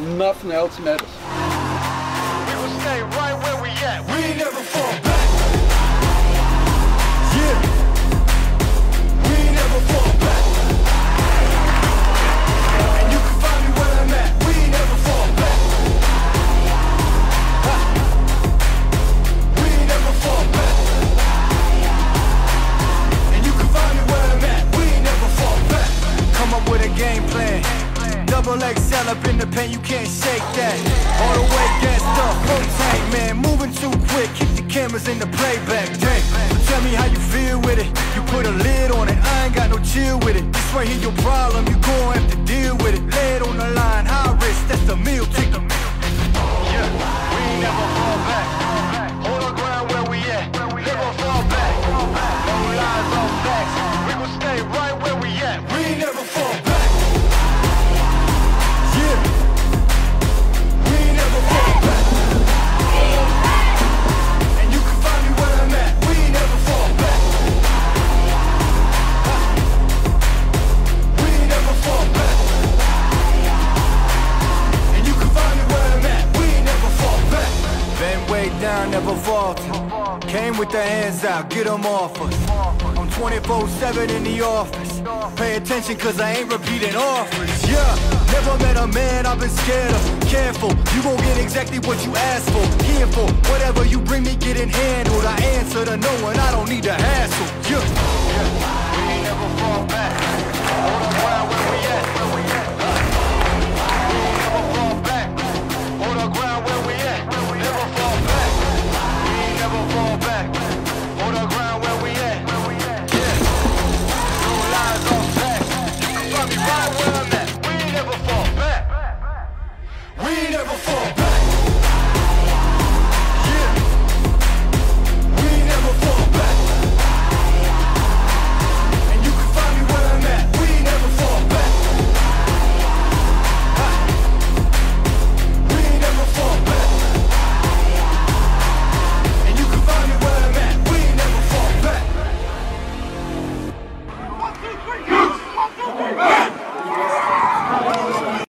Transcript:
Nothing else matters. We will stay right where we at. We ain't never fall back. Yeah. We ain't never fall back. And you can find me where I'm at. We ain't never fall back. We ain't never fall back. And you can find me where I'm at. We ain't never fall back. Come up with a game plan. Double XL up in the pen, you can't shake that. All the way gassed up, full tank, man. Moving too quick, keep the cameras in the playback. Dang, so tell me how you feel with it. You put a lid on it, I ain't got no chill with it. This right here your problem, you gon' have to deal with it. Lay it on the line, high risk, that's the meal ticket. Yeah, we ain't never fall back. Hold our ground where we at. Never fall back. No lies, all facts. We will stay right where we at. We ain't never fall back. Down, never falter. Came with the hands out, get them off us. I'm 24/7 in the office. Pay attention cause I ain't repeating offers. Yeah, never met a man I've been scared of. Careful, you gon' get exactly what you asked for. Here for whatever you bring me, getting handled. I answer to no one, I don't need to hassle. Yeah.